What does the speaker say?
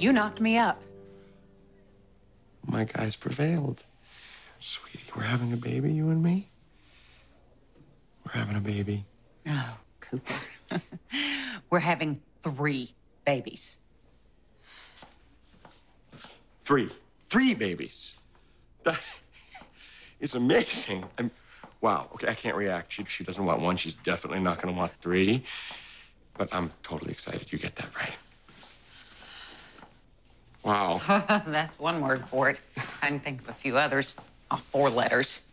You knocked me up. My guys prevailed. Sweetie, we're having a baby, you and me? We're having a baby. Oh, Cooper. We're having 3 babies. 3. 3 babies. That is amazing. Wow, okay, I can't react. She doesn't want 1. She's definitely not going to want 3. But I'm totally excited you get that right. Wow. That's one word for it. I can think of a few others. All 4 letters.